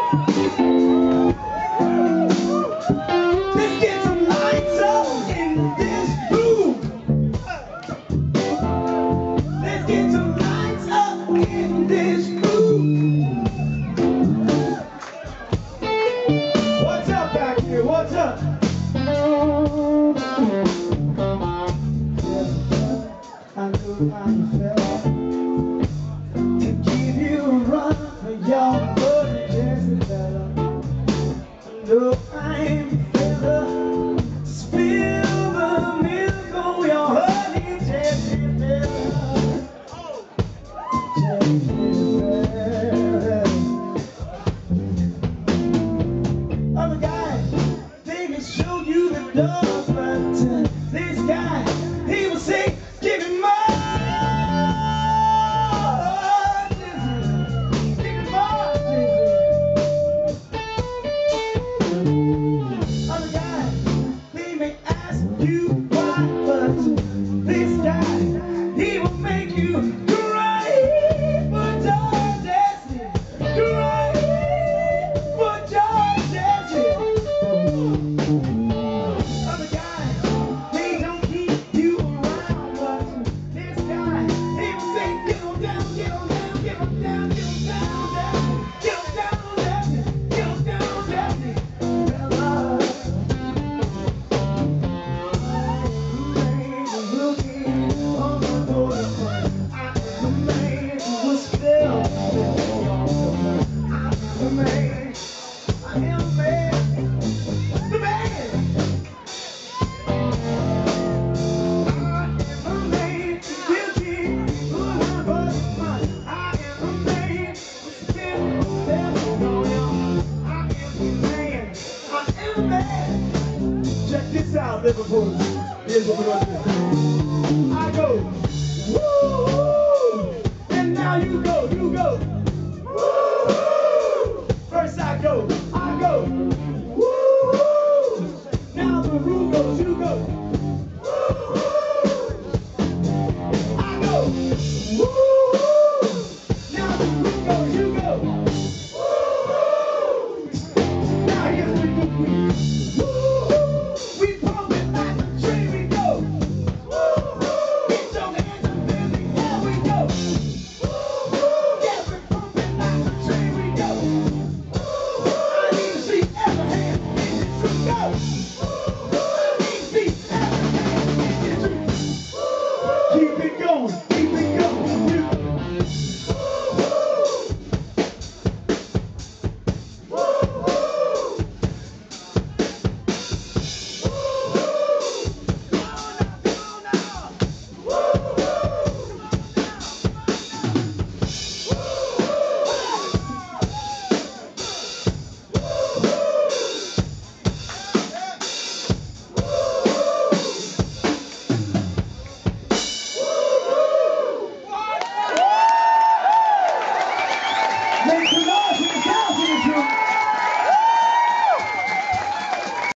Let's get some lights up in this room. Let's get some lights up in this room. What's up back here? What's up? I knew how you felt to give you a run for your money, Jezzebella. No, I ain't ever spill the milk on your honey, Jezzebella. Jezzebella. Other guys, they can show you the door, but this guy, he will say, give me more. You why, but this guy, he will make you cry for your destiny, cry for your destiny. Other guy, they don't keep you around, but this guy, he will say, get on down, get on down, get on down, get on down, get on down, get on down, destiny. Check this out, Liverpool. Here's what we're gonna do. I go, woo!